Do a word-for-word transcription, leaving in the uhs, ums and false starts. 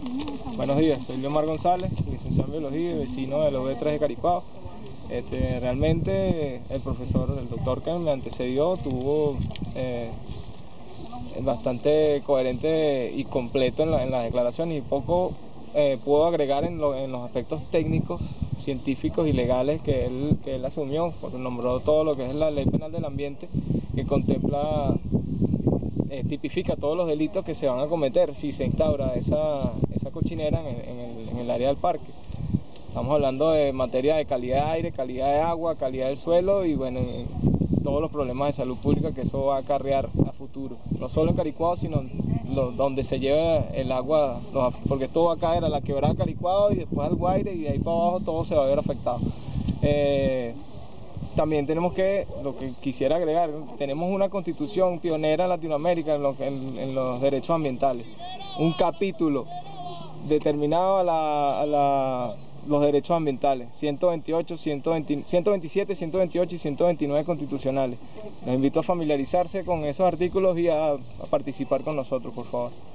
Buenos días, soy Leomar González, licenciado en Biología y vecino de la U B tres de Caricuao. Este, realmente el profesor, el doctor que me antecedió tuvo eh, bastante coherente y completo en, la, en las declaraciones y poco eh, puedo agregar en, lo, en los aspectos técnicos, científicos y legales que él, que él asumió, porque nombró todo lo que es la Ley Penal del Ambiente, que contempla, eh, tipifica todos los delitos que se van a cometer si se instaura esa, esa cochinera en el, en, el, en el área del parque. Estamos hablando de materia de calidad de aire, calidad de agua, calidad del suelo y bueno, todos los problemas de salud pública que eso va a acarrear a futuro. No solo en Caricuao, sino lo, donde se lleva el agua, los, porque esto va a caer a la quebrada de Caricuao y después al Guaire y de ahí para abajo todo se va a ver afectado. Eh, También tenemos que, lo que quisiera agregar, tenemos una constitución pionera en Latinoamérica en, lo, en, en los derechos ambientales. Un capítulo determinado a la... A la los derechos ambientales, ciento veintiocho, ciento veinte, ciento veintisiete, ciento veintiocho y ciento veintinueve constitucionales. Los invito a familiarizarse con esos artículos y a, a participar con nosotros, por favor.